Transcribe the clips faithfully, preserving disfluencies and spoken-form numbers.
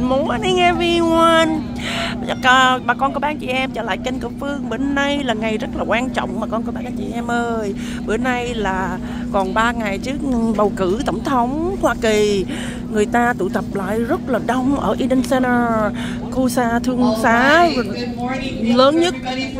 morning everyone. À, bà con các bác chị em trở lại kênh của Phương. Bữa nay là ngày rất là quan trọng mà con các bác chị em ơi. Bữa nay là còn ba ngày trước bầu cử tổng thống Hoa Kỳ. Người ta tụ tập lại rất là đông ở Eden Center, khu xa thương xá lớn nhất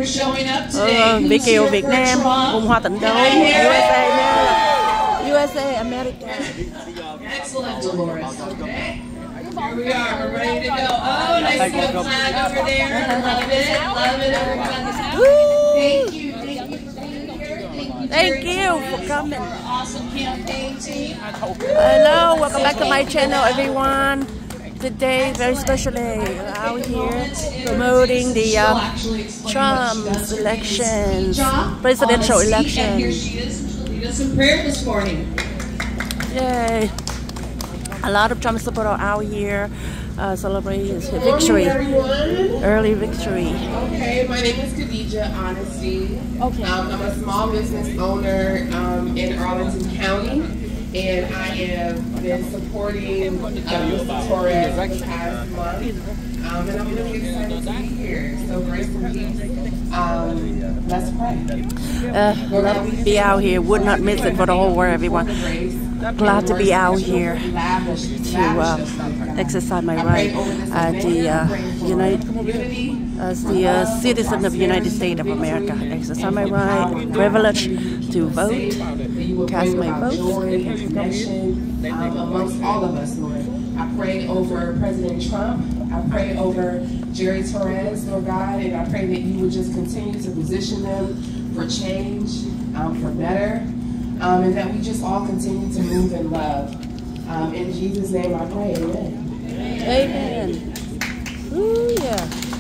ờ, Việt Kiều Việt Nam, vùng Hoa Tịnh Đô, u ét a nha, u ét a America. Excellent, Dolores. Okay. Here we are. We're ready to go. Oh, nice little flag over there. Love it. Love it, everyone. Thank you. Thank you for being here. Thank you, Thank you for coming. awesome campaign team. Hello, welcome back to my channel, everyone. Today, very specially, out here promoting the uh, Trump's elections, presidential election. And here she is. She'll lead us in prayer this morning. Yay! A lot of Trump supporters out here uh, celebrating his victory, early victory. Okay, my name is Khadija Honesty. Okay. Um, I'm a small business owner um, in Arlington County, and I have been supporting uh, Mister Torres for the past month, um, and I'm really excited to be here. So grace and peace. Um, let's pray. Uh, love to be out here. Would not miss it for the whole world, everyone. Glad to be out here to uh, exercise my right as the uh, United, as the uh, citizen of the United States of America. Exercise my right, privilege to vote, cast my vote. Um, amongst all of us, Lord. I pray over President Trump. I pray over Jerry Torres, Lord God, and I pray that you would just continue to position them for change, um, for better. Um, and that we just all continue to move in love. Um, in Jesus' name I pray, amen. Amen. Ooh, yeah.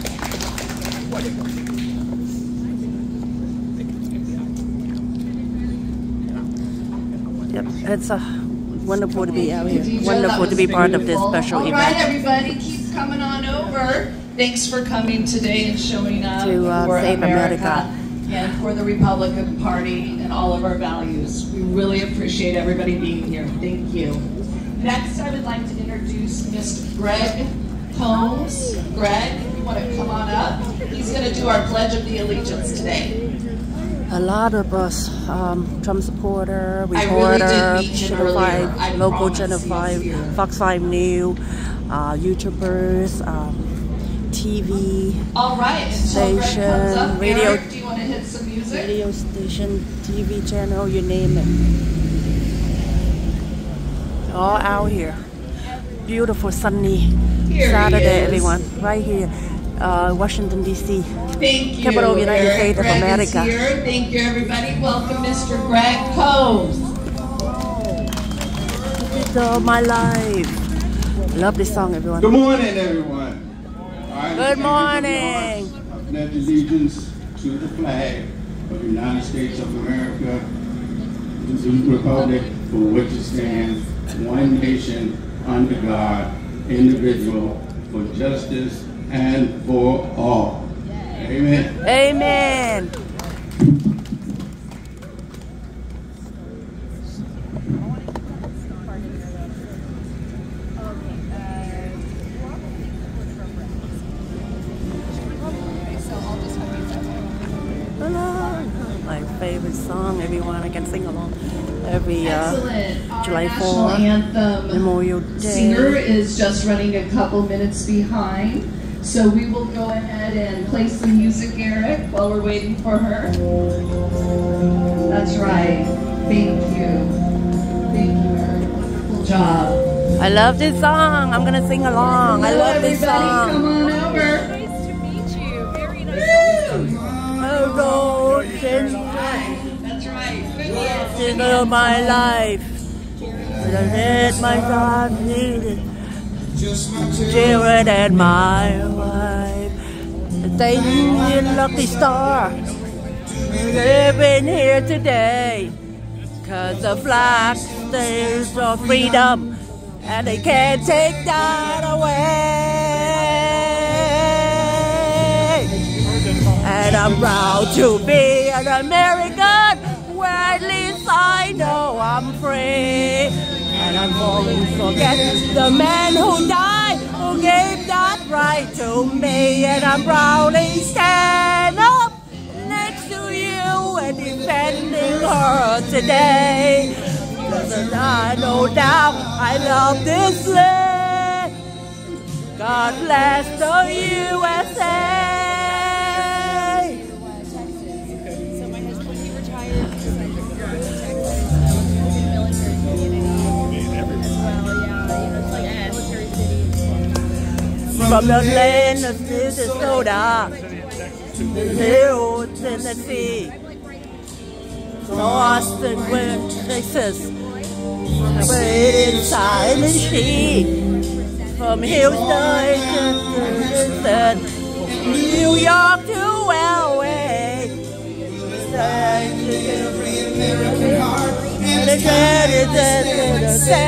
Yep, it's uh, wonderful to be out here. Wonderful to be part of this special All event. right, everybody, keep coming on over. Thanks for coming today and showing up To, uh, for save America. America. And for the Republican Party and all of our values. We really appreciate everybody being here. Thank you. Next, I would like to introduce Mister Greg Combs. Greg, if you want to come on up, he's going to do our Pledge of the Allegiance today. A lot of us, um, Trump supporter, I really reporter, did meet him Channel earlier. five, I local promise Channel he's five, here. Fox five News, uh, YouTubers, um, T V, All right, until Greg Station, comes up, radio- Eric, do you want to hit some music? radio station, T V channel, you name it. All out here. Beautiful sunny Here he Saturday, is. everyone. Right here, uh, Washington D C. Thank you, Capital of the United Eric. States of Greg America. Is here. Thank you, everybody. Welcome, Mister Greg Combs. It's all my life. Love this song, everyone. Good morning, everyone. I Good morning. I pledge allegiance to the flag of the United States of America, to the republic for which it stands, one nation, under God, indivisible, for justice and for all. Amen. Amen. My favorite song, everyone. I can sing along every uh, Excellent. Our July national fourth, anthem Memorial Day. singer is just running a couple minutes behind. So we will go ahead and play some music, Eric, while we're waiting for her. That's right. Thank you. Thank you, Eric. Wonderful job. I love this song. I'm gonna sing along. I Hello, love this everybody. song. Come on over. Nice to meet you. Very nice to meet you. Oh, Lord, That's right. in of my life. I let my God lead it. Children and my wife. Thank you, lucky star. Living here today. Cause the flag stands for freedom. And they can't take that away. And I'm proud to be an American, where at least I know I'm free. And I won't forget the man who died, who gave right to me, and I'm proudly stand up next to you and defending her today. Cause I no doubt I love this land. God bless the U S A. So my husband, he retired because I think the military beginning as well. Yeah, you know, it's like a military city. From the land of Minnesota to the hills in the sea, from Austin, Texas, waiting silent sheep. From Houston to Houston, New York to L A, every American heart and the candidate say.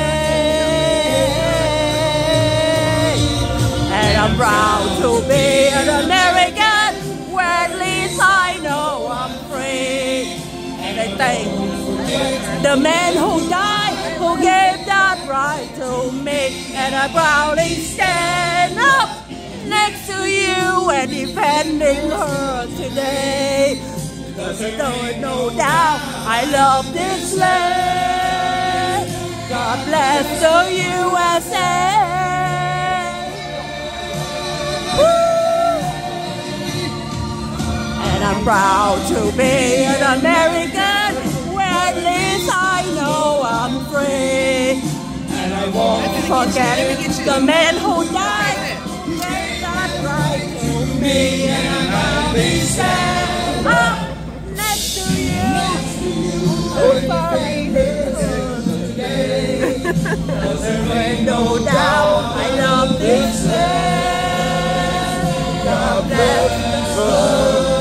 And I'm proud to be an American, where at least I know I'm free. And I thank the man who died, who gave that right to me. And I proudly stand up next to you and defending her today. Cause there's no doubt I love this land. God bless the U S A. And I'm proud to be an American, where at least I know I'm free. And I won't forget the man who died, gave that right to me. And I'll be stand up next to you, fighting today. Cause there ain't no doubt I love this land. God bless the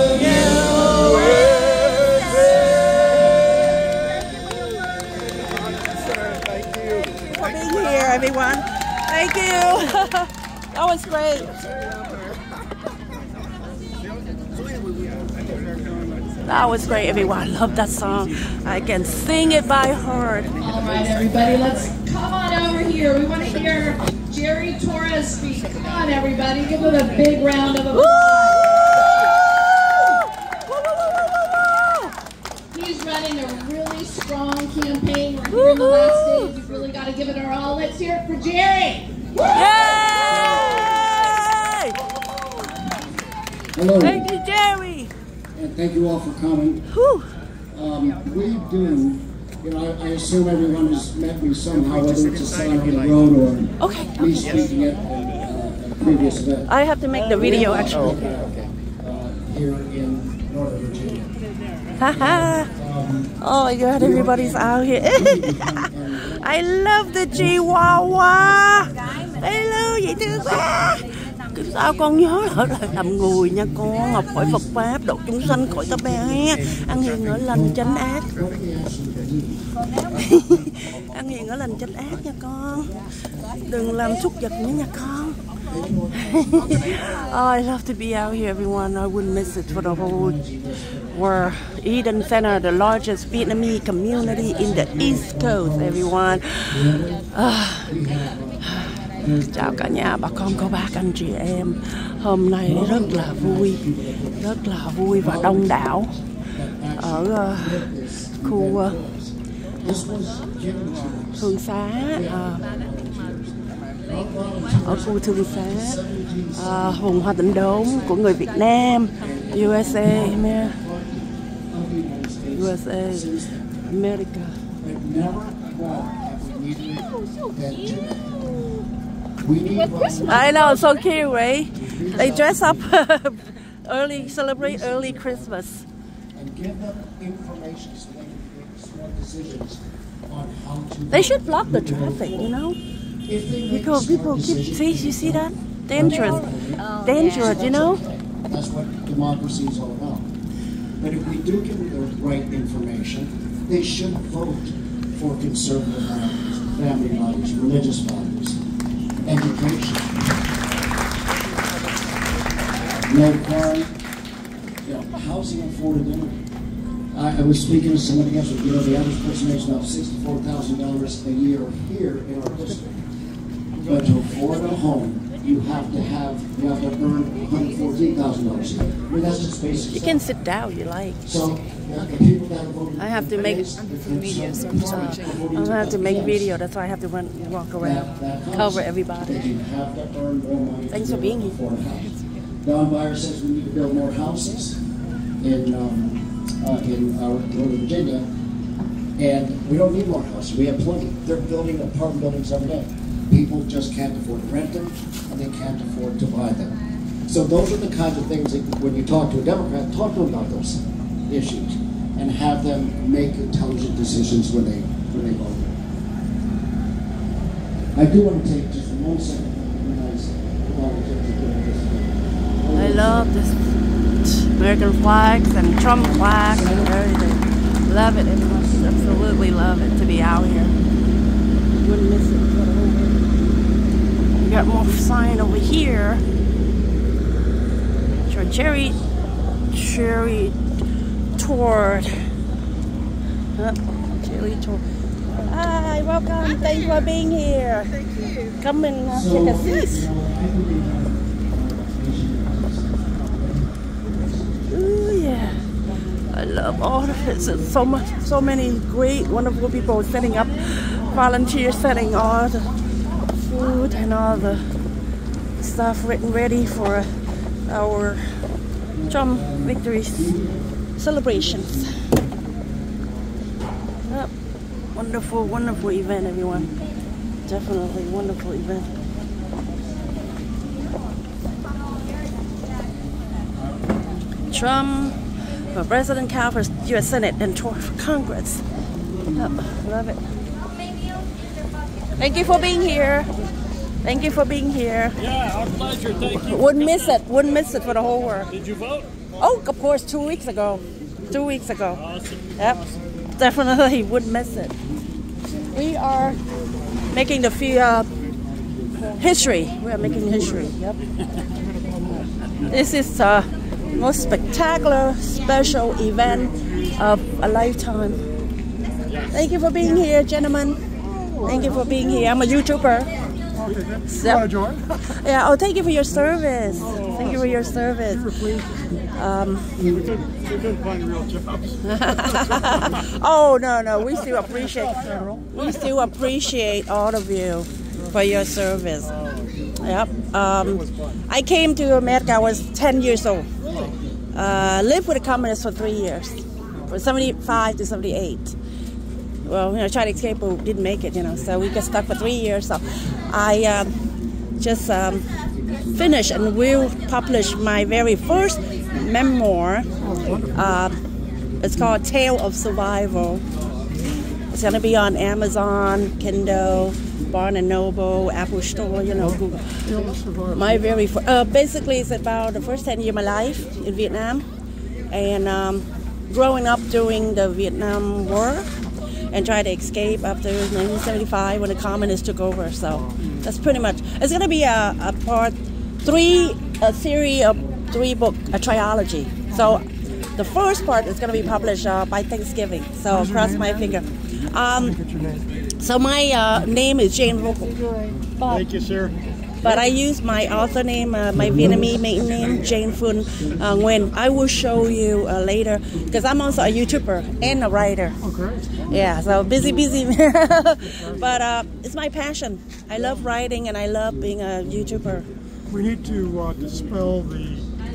everyone. Thank you. That was great. That was great, everyone. Love that song. I can sing it by heart. All right, everybody, let's come on over here. We want to hear Jerry Torres speak. Come on, everybody. Give him a big round of applause. He's running a really strong campaign. We're here in the last stage. We've really got to give it our all. Let's hear it for Jerry. Yay! Hello. Thank you, Jerry. And thank you all for coming. Whew. Um, we do, you know, I, I assume everyone has met me somehow, whether it's a sign on the road or Okay. me speaking at uh, a previous event. I have to make the video, actually. Okay, okay. Uh, here in Northern Virginia. Haha. Oh my God, everybody's out here. I love the Chihuahua. Hello, dễ thương quá. Sao con nhớ là làm người nha con, học hỏi Phật Pháp, độ chúng sanh khỏi ta bé, ăn hiền ở lành tránh ác. Ăn hiền ở lành tránh ác nha con. Đừng làm súc vật nữa nha con. Oh, I love to be out here, everyone. I wouldn't miss it for the whole world. Eden Center, the largest Vietnamese community in the East Coast, everyone. Uh, chào cả nhà, bà con, cô bác, anh chị em. Hôm nay rất là vui, rất là vui và đông đảo ở uh, khu uh, Thương Xá. Uh, ở khu Thương Xá, à, vùng Hoa Tịnh Đốn của người Việt Nam, U S A, U S A, America. I know, so cute, right? They dress up early, celebrate early Christmas. They should block the traffic, you know? Because people keep, see, you see that? Dangerous. Dangerous, you know? That's what democracy is all about. But if we do give them the right information, they should vote for conservative values, family values, religious values, education. No crime, you know, housing affordability. I, I was speaking to somebody yesterday, you know, the average person makes about sixty-four thousand dollars a year here in our district. But to afford a home you have to have, you have to earn one hundred fourteen thousand dollars a year. I mean, that's just basic You stuff. can sit down, you like. So, yeah, the people that voted I have to make- against- against some parties are voting I'm gonna have to make against. video. That's why I have to run, walk around, That- that comes. cover everybody. That you have to earn more money. Thanks to for being be here. able to afford a house. Don Meyer says we need to build more houses in um, uh, in uh, Northern Virginia, and we don't need more houses. We have plenty. They're building apartment buildings every day. People just can't afford to rent them, and they can't afford to buy them. So those are the kinds of things that when you talk to a Democrat, talk to them about those issues, and have them make intelligent decisions when they when they vote. I do want to take just one second. I love this American flags and Trump flags and everything. Love it. Everyone. Absolutely love it to be out here. Wouldn't miss it for the whole world. We got more sign over here. Sure, Cherry, Cherry Toward. Oh, Cherry Toward. Hi, welcome. Thank you for being here. Thank you. Come and uh, take a seat. Ooh, yeah. I love all of it. So, so much, so many great, wonderful people setting up, volunteers setting all the food and all the stuff written ready for our Trump victory celebrations. Yep. Wonderful, wonderful event, everyone. Definitely wonderful event. Trump for President, Cal for U S Senate, and tour for Congress. Yep. Love it. Thank you for being here. Thank you for being here. Yeah, our pleasure. Thank you. Wouldn't miss it. Wouldn't miss it for the whole world. Did you vote? Oh, of course, two weeks ago. Two weeks ago. Awesome. Yep. Definitely wouldn't miss it. We are making the fee- uh, history. We are making history. Yep. This is the most spectacular, special event of a lifetime. Thank you for being here, gentlemen. Thank you for being here. I'm a YouTuber. So, Want to join? yeah. Oh, thank you for your service. Thank you for your service. Um, We couldn't, we couldn't find real jobs. oh no, no. We still appreciate. We still appreciate all of you for your service. Yep. Um, I came to America. I was ten years old. Uh, lived with the communists for three years, from seventy-five to seventy-eight. Well, you know, tried to escape, but didn't make it. You know, so we got stuck for three years. So I um, just um, finished and will publish my very first memoir. Uh, it's called Tale of Survival. It's gonna be on Amazon, Kindle, Barnes and Noble, Apple Store, you know, Google. My very first, uh, basically it's about the first ten years of my life in Vietnam, and um, growing up during the Vietnam War, and try to escape after nineteen seventy-five when the communists took over. So that's pretty much. It's gonna be a, a part three, a series of three book, a trilogy. So the first part is gonna be published uh, by Thanksgiving. So cross my finger. Um, so my uh, name is Jane Vocal. But, Thank you, sir. but I use my author name, uh, my Vietnamese maiden name, Jane Phuong uh, Nguyen. I will show you uh, later because I'm also a YouTuber and a writer. Oh, great. Yeah, so busy, busy. But uh, it's my passion. I love writing and I love being a YouTuber. We need to uh, dispel the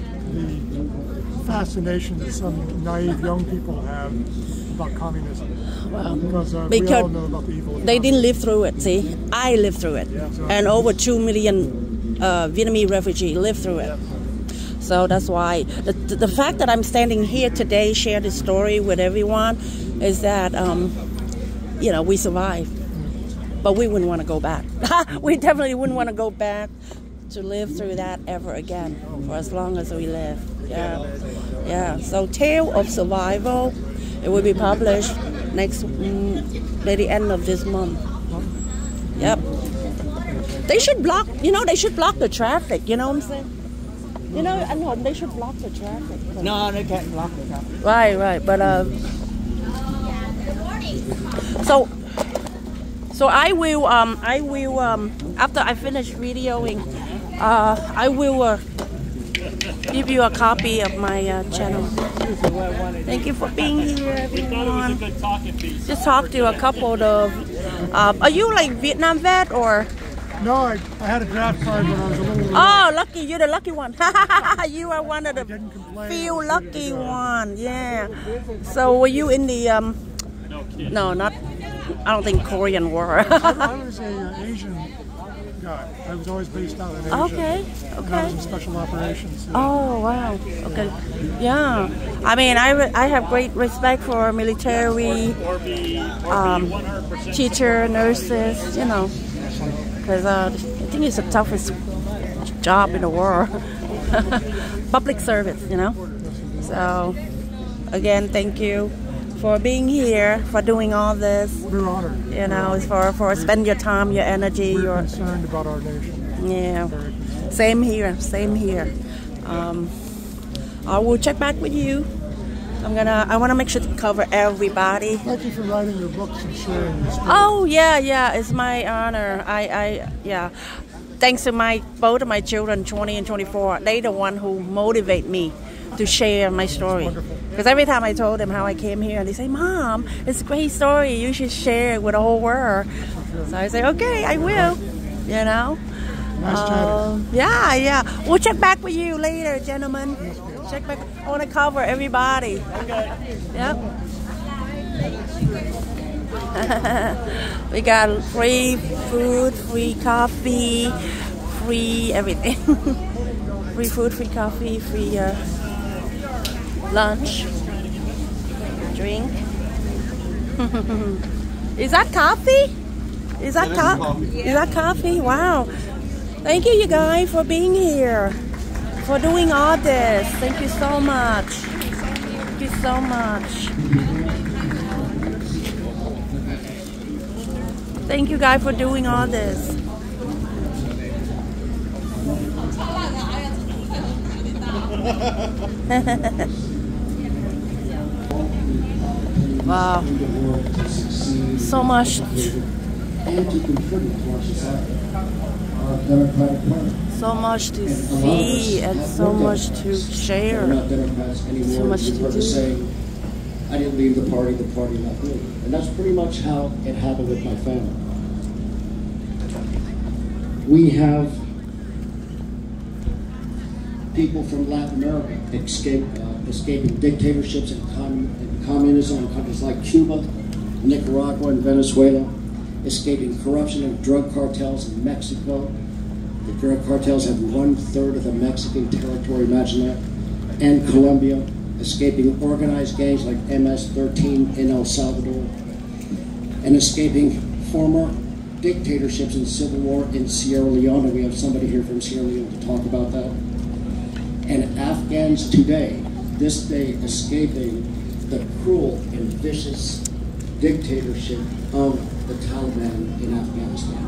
the fascination that some naive young people have about communism. Wow. Because, uh, we Because all know about the evil of They didn't live through it, see? I lived through it. Yeah, so- And over two million uh, Vietnamese refugees lived through it. So that's why the, the fact that I'm standing here today, share this story with everyone, is that, um, you know, we survived. But we wouldn't want to go back. We definitely wouldn't want to go back to live through that ever again for as long as we live. Yeah. Yeah. So Tale of Survival, it will be published next, mm, by the end of this month. Yep. They should block, you know, they should block the traffic, you know what I'm saying? You know, at home they should block the traffic. No, they can't block the traffic. Right, right. But uh, so, so I will, um, I will, um, after I finish videoing uh, I will uh, give you a copy of my uh, channel. Thank you for being here, everyone. Just talked to a couple of. Uh, are you like Vietnam vet or? No, I, I had a draft card when I was a little. little Oh, lucky! You're the lucky one. You are one of the few lucky one. Yeah. So were you in the um? No, not. I don't think Korean War. I, I was a uh, Asian guy. I was always based out in Asia. Okay. And I was Okay. in special operations. Oh wow. Okay. Yeah. I mean, I, I have great respect for military, um, teacher, nurses. You know, because uh, I think it's the toughest job in the world. Public service. You know. So again, thank you for being here, for doing all this. We're honored. You know, for for spend your time, your energy, We're your concerned about our nation. yeah. Same here. Same here. Um, I will check back with you. I'm gonna. I want to make sure to cover everybody. Thank you for writing your books and sharing your story. Oh yeah, yeah. It's my honor. I, I, yeah. Thanks to my both of my children, twenty and twenty-four. They the one who motivate me to share my story. Because every time I told them how I came here, they say, "Mom, it's a great story. You should share it with the whole world." So I say, "Okay, I will." You know. Nice Um, yeah, yeah. We'll check back with you later, gentlemen. Check back. I want to cover everybody. Yep. We got free food, free coffee, free everything. Free food, free coffee, free uh, lunch, drink. Is that coffee? Is that coffee? Is that coffee? Wow. Thank you, you guys, for being here, for doing all this. Thank you so much. Thank you so much. Thank you, guys, for doing all this. Wow. So much. And to contribute to our society. Our Democratic Party. So much to see and so much to share. We're not Democrats anymore. So much You've to heard do. us saying, I didn't leave the party, the party left me. And that's pretty much how it happened with my family. We have people from Latin America escape, uh, escaping dictatorships and, com and communism in countries like Cuba, Nicaragua, and Venezuela, escaping corruption and drug cartels in Mexico. The drug cartels have one third of the Mexican territory, imagine that, and Colombia, escaping organized gangs like M S thirteen in El Salvador, and escaping former dictatorships and civil war in Sierra Leone. We have somebody here from Sierra Leone to talk about that. And Afghans today, this day, escaping the cruel and vicious dictatorship of the Taliban in Afghanistan.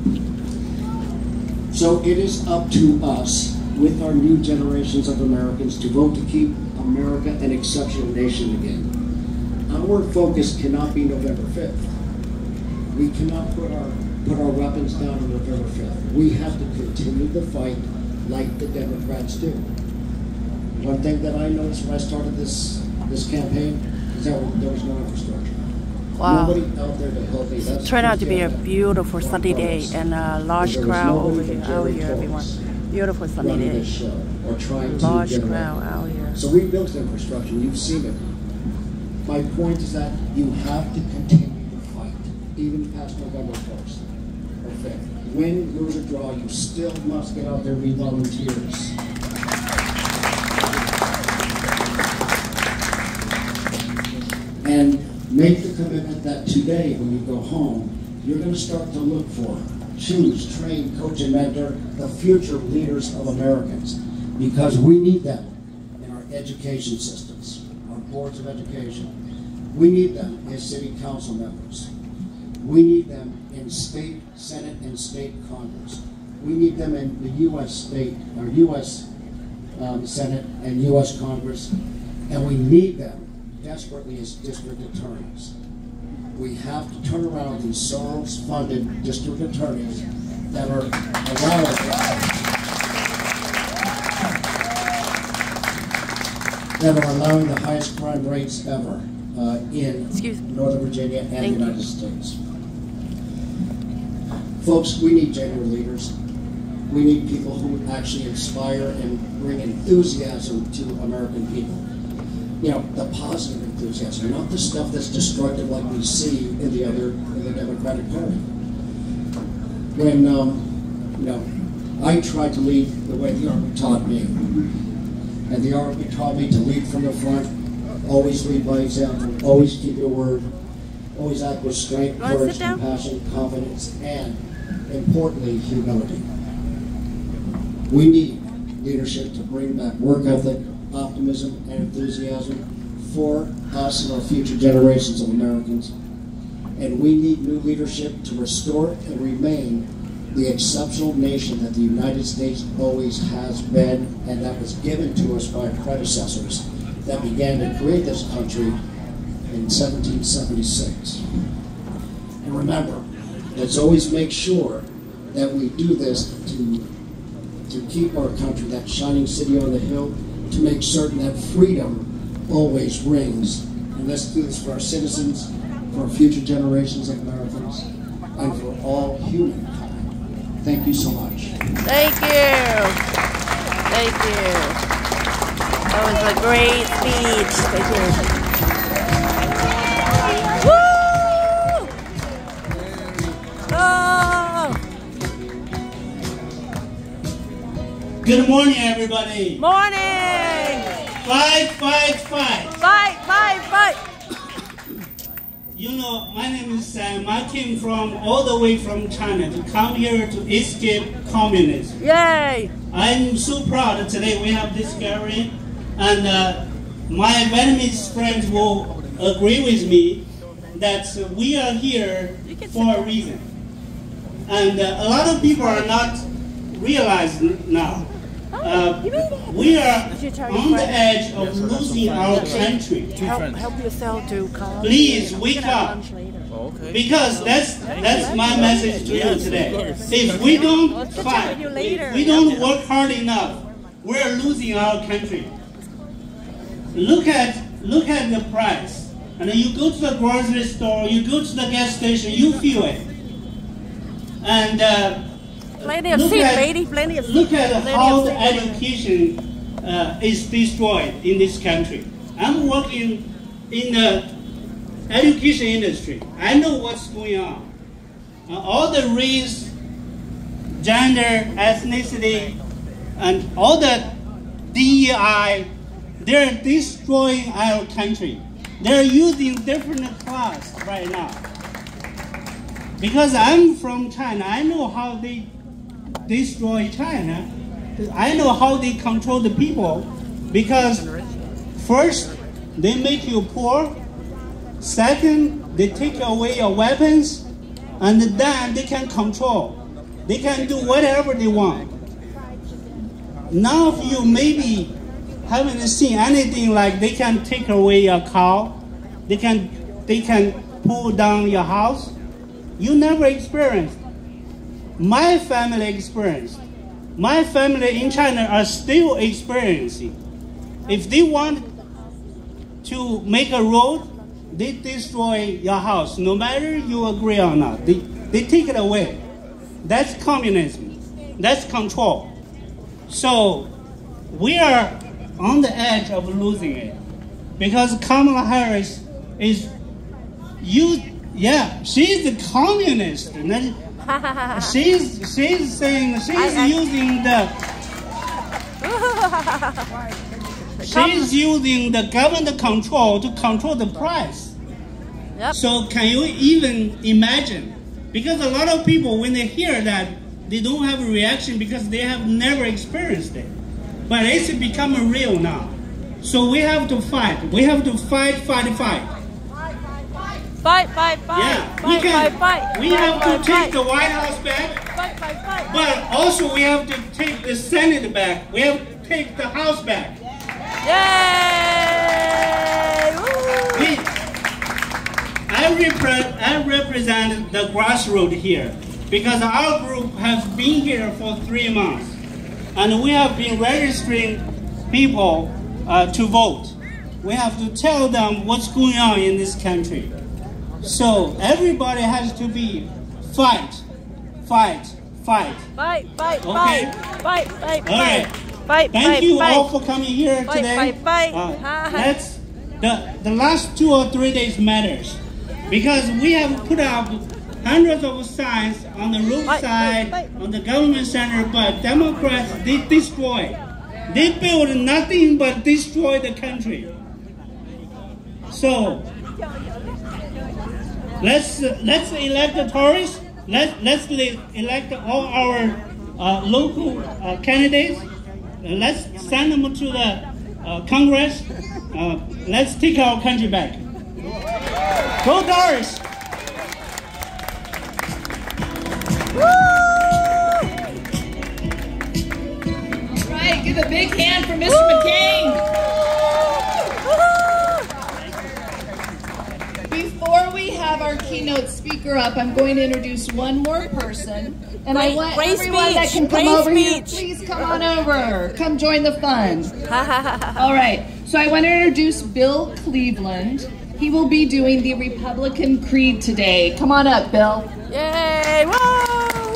So it is up to us, with our new generations of Americans, to vote to keep America an exceptional nation again. Our focus cannot be November fifth. We cannot put our put our weapons down on November fifth. We have to continue the fight like the Democrats do. One thing that I noticed when I started this this campaign is that there was no infrastructure. Wow. Nobody out there to help me. That's Turned out to be a Canada. beautiful sunny day and a large There was crowd nobody over from here, out Jerry here, everyone. Torres Beautiful sunny running day. this show or trying to Large generate. crowd out here. So we built infrastructure, you've seen it. My point is that you have to continue to fight, even past November first or fifth. Win, lose, or draw, you still must get out there and be volunteers. And make the commitment that today, when you go home, you're going to start to look for, choose, train, coach, and mentor the future leaders of Americans. Because we need them in our education systems, our boards of education. We need them as city council members. We need them in state senate and state Congress. We need them in the U S state, or U S um, Senate and U S Congress. And we need them desperately as district attorneys. We have to turn around these Soros-funded district attorneys that are allowed that are allowing the highest crime rates ever uh, in Excuse me. Northern Virginia and Thank the United you. States. Folks, we need genuine leaders. We need people who actually inspire and bring enthusiasm to American people. You know, the positive enthusiasm, not the stuff that's destructive like we see in the other, in the Democratic Party. When, um, you know, I tried to lead the way the Army taught me. And the Army taught me to lead from the front, always lead by example, always keep your word, always act with strength, Wanna courage, sit down? compassion, confidence, and, importantly, humility. We need leadership to bring back work ethic, optimism, and enthusiasm for us and our future generations of Americans. And we need new leadership to restore and remain the exceptional nation that the United States always has been, and that was given to us by our predecessors that began to create this country in seventeen seventy-six. And remember, let's always make sure that we do this to, to keep our country, that shining city on the hill, to make certain that freedom always rings. And let's do this for our citizens, for our future generations of Americans, and for all humankind. Thank you so much. Thank you. Thank you. That was a great speech. Thank you. Woo! Oh! Good morning, everybody. Morning! Fight, fight, fight. Fight, fight, fight. You know, my name is Sam. I came from all the way from China to come here to escape communism. Yay! I'm so proud that today we have this gathering, and uh, my Vietnamese friends will agree with me that we are here for a reason. And uh, a lot of people are not realizing now. Uh, we are on the edge of losing our country. Help, help yourself to calm. Please wake up, because that's that's my message to you today. If we don't fight, if we don't work hard enough, we're losing our country. Look at look at the price, and you go to the grocery store, you go to the gas station, you feel it. And uh, Plenty of look seat, at, lady. Plenty of seat. Look at Plenty how of the seat. education uh, is destroyed in this country. I'm working in the education industry. I know what's going on. Uh, all the race, gender, ethnicity, and all the D E I, they're destroying our country. They're using different class right now. Because I'm from China, I know how they destroy China. I know how they control the people, because first they make you poor, second they take away your weapons, and then they can control. They can do whatever they want. None of you maybe haven't seen anything like they can take away your cow, they can they can pull down your house. You never experienced. My family experienced. My family in China are still experiencing. If they want to make a road, they destroy your house, no matter you agree or not. They, they take it away. That's communism. That's control. So we are on the edge of losing it, because Kamala Harris is you. Yeah, she's a communist. she's she's saying she's I, I, using the she's using the government control to control the price. Yep. So can you even imagine? Because a lot of people, when they hear that, they don't have a reaction because they have never experienced it. But it's becoming real now. So we have to fight. We have to fight, fight, fight. Fight, fight, fight. Yeah, fight, we can. Fight, fight, we fight, have fight, to take fight. the White House back. Fight, fight, fight. But also we have to take the Senate back. We have to take the House back. Yay! We, I, repre I represent the grassroots here, because our group has been here for three months. And we have been registering people uh, to vote. We have to tell them what's going on in this country. So everybody has to be fight, fight, fight. Fight, fight, okay? fight, fight, fight, all right. Fight, Thank fight, you fight. all for coming here Fight, today. fight, fight. Uh, let's the the last two or three days matters because we have put up hundreds of signs on the roadside, on the government center, but Democrats, they destroy. They build nothing but destroy the country. So let's uh, let's elect the Tories. Let let's elect all our uh, local uh, candidates. Uh, let's send them to the uh, Congress. Uh, let's take our country back. Go Tories! All right, give a big hand for Mister McCain. Before we have our keynote speaker up, I'm going to introduce one more person. And great, I want great everyone speech, that can come great over speech. here, please come on over. Come join the fun. All right, so I want to introduce Bill Cleveland. He will be doing the Republican Creed today. Come on up, Bill. Yay! Whoa!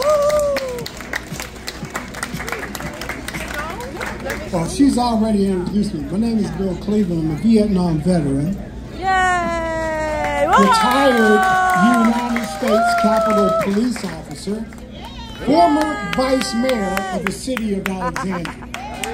Well, she's already introduced me. My name is Bill Cleveland. I'm a Vietnam veteran. Yay! Whoa! Retired United States Capitol Police officer. Former vice mayor of the city of Alexandria.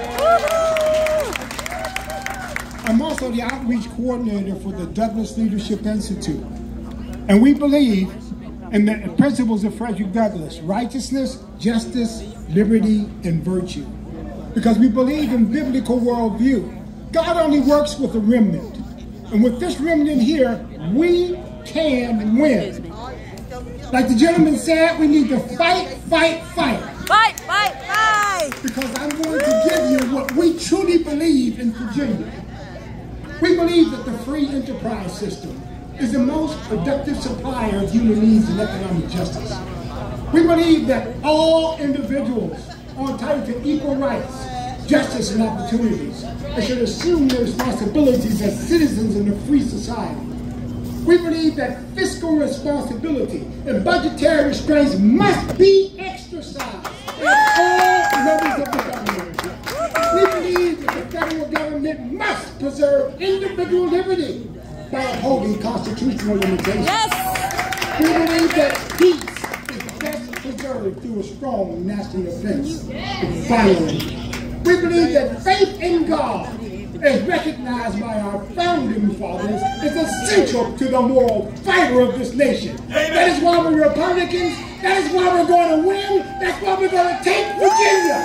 I'm also the outreach coordinator for the Douglas Leadership Institute. And we believe in the principles of Frederick Douglass: righteousness, justice, liberty, and virtue. Because we believe in biblical worldview. God only works with a remnant. And with this remnant here, we can win. Like the gentleman said, we need to fight, fight, fight. Fight, fight, fight! Because I'm going to give you what we truly believe in Virginia. We believe that the free enterprise system is the most productive supplier of human needs and economic justice. We believe that all individuals are entitled to equal rights, justice, and opportunities, and should assume their responsibilities as citizens in a free society. We believe that fiscal responsibility and budgetary restraints must be exercised at all levels of the government. We believe that the federal government must preserve individual liberty by upholding constitutional limitations. Yes! We believe that peace is best preserved through a strong national defense. And finally, we believe that faith in God, as recognized by our founding fathers, is essential to the moral fiber of this nation. That is why we're Republicans. That is why we're going to win. That's why we're going to take Virginia.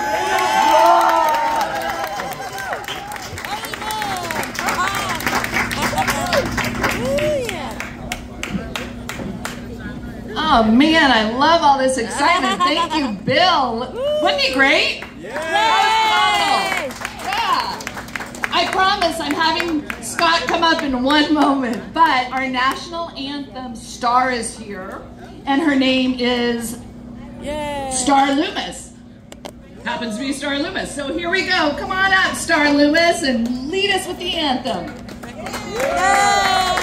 Oh man, I love all this excitement. Thank you, Bill. Wasn't he great? Yeah. Yeah. I promise I'm having Scott come up in one moment, but our national anthem star is here, and her name is Yay. Star Loomis. Happens to be Star Loomis. So here we go. Come on up, Star Loomis, and lead us with the anthem. Yay.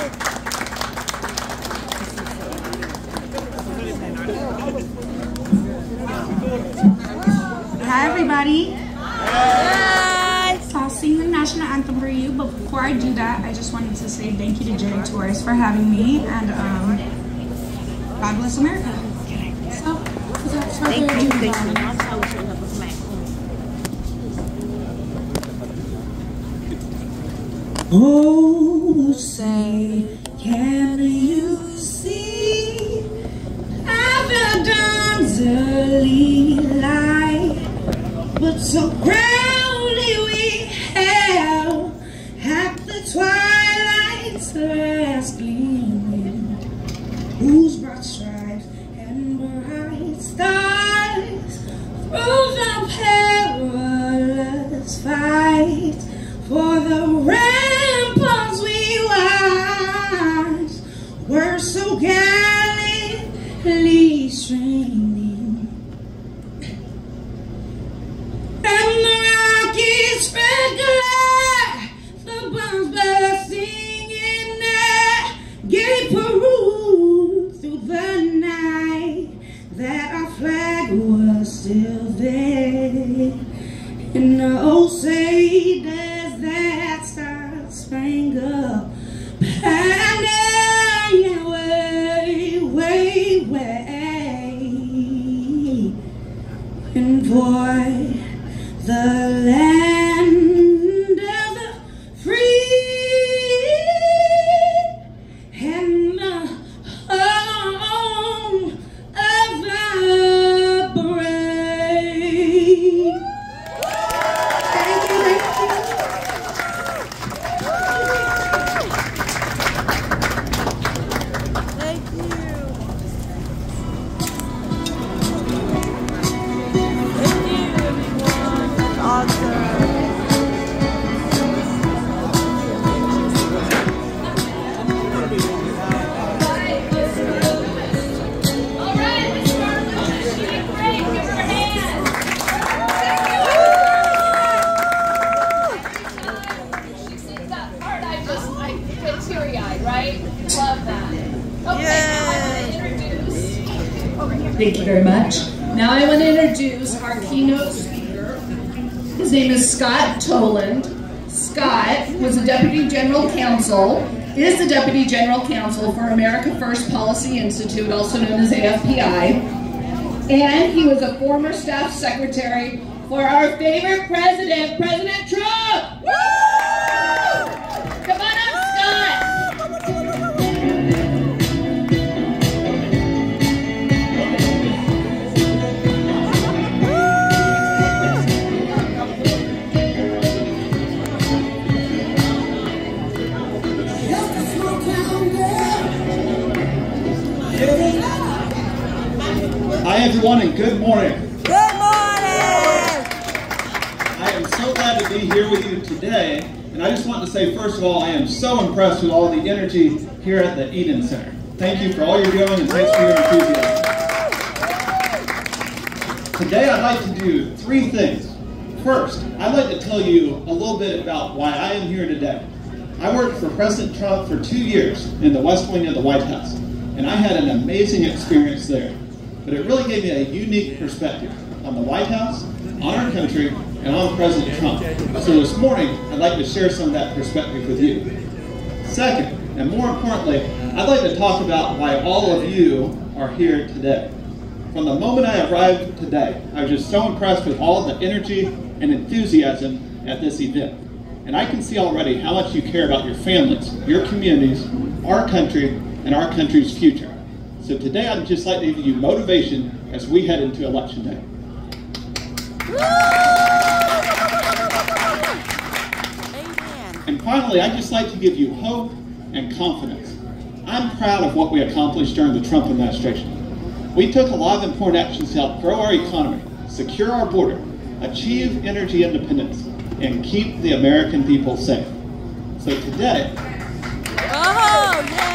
Hi everybody. Hi. So I'll sing the national anthem for you, but before I do that, I just wanted to say thank you to Jerry Torres for having me, and um, God bless America. So, that's what we're doing. Oh, say, can you see evidence early light? But so proudly we hailed at the twilight's last gleaming, whose broad stripes and bright stars through the perilous fight for the ramparts we watched were so gallantly streaming. And the rockets spread glare And oh, say does that star-spangled banner way, way, way, and boy, the land of the free and the home of the brave. Thank you, thank you. Thank you. Thank you, everyone. That's awesome. Thank you very much. Now I want to introduce our keynote speaker. His name is Scott Toland. Scott was a Deputy General Counsel, is the Deputy General Counsel for America First Policy Institute, also known as A F P I. And he was a former staff secretary for our favorite president, President Trump! Woo! Come on up, Scott! Hi everyone and good morning. Good morning! I am so glad to be here with you today, and I just want to say first of all, I am so impressed with all the energy here at the Eden Center. Thank you for all you're doing and thanks for your enthusiasm. Today I'd like to do three things. First, I'd like to tell you a little bit about why I am here today. I worked for President Trump for two years in the West Wing of the White House, and I had an amazing experience there. But it really gave me a unique perspective on the White House, on our country, and on President Trump. So this morning, I'd like to share some of that perspective with you. Second, and more importantly, I'd like to talk about why all of you are here today. From the moment I arrived today, I was just so impressed with all the energy and enthusiasm at this event. And I can see already how much you care about your families, your communities, our country, and our country's future. So today I'd just like to give you motivation as we head into Election Day. And finally, I'd just like to give you hope and confidence. I'm proud of what we accomplished during the Trump administration. We took a lot of important actions to help grow our economy, secure our border, achieve energy independence, and keep the American people safe. So today, Oh, yay!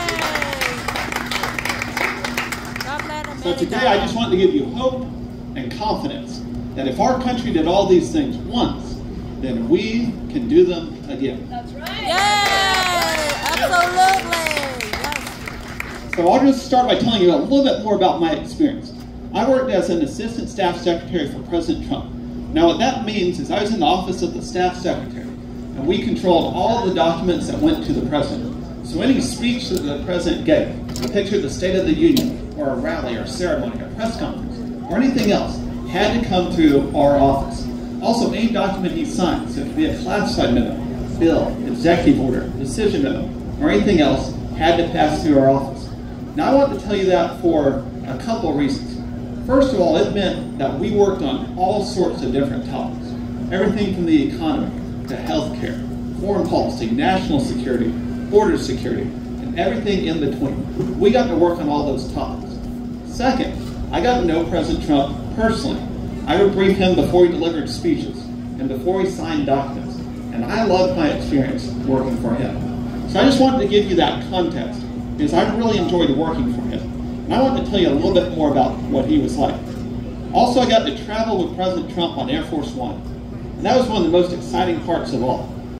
So today I just want to give you hope and confidence that if our country did all these things once, then we can do them again. That's right. Yay! Absolutely! Yes. So I'll just start by telling you a little bit more about my experience. I worked as an assistant staff secretary for President Trump. Now what that means is I was in the office of the staff secretary, and we controlled all the documents that went to the president. So any speech that the president gave, a picture of the State of the Union, or a rally, or ceremony, or press conference, or anything else, had to come through our office. Also, any document he signed, so it could be a classified memo, bill, executive order, decision memo, or anything else, had to pass through our office. Now, I want to tell you that for a couple of reasons. First of all, it meant that we worked on all sorts of different topics. Everything from the economy, to healthcare, foreign policy, national security, border security, and everything in between. We got to work on all those topics. Second, I got to know President Trump personally. I would brief him before he delivered speeches and before he signed documents. And I loved my experience working for him. So I just wanted to give you that context because I really enjoyed working for him. And I wanted to tell you a little bit more about what he was like. Also, I got to travel with President Trump on Air Force One. And that was one of the most exciting parts of all.